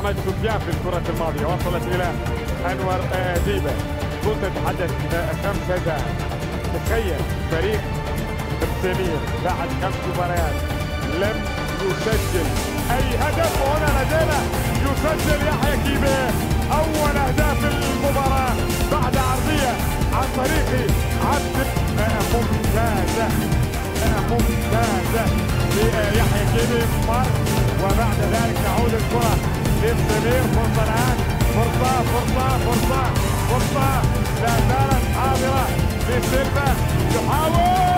أحمد سفيان في الكرة الماضية وصلت إلى أنور ديبة. كنت أتحدث 5 أهداف. تخيل فريق السمير بعد 5 مباريات لم يسجل أي هدف، وهنا لدينا يسجل يحيى كيبي أول أهداف المباراة بعد عرضية عن طريق عبد ممتازة ليحيى كيبي مر، وبعد ذلك تعود الكرة للسمير. فرصة الآن، فرصة لا زالت حاضرة لسيلفا يحاول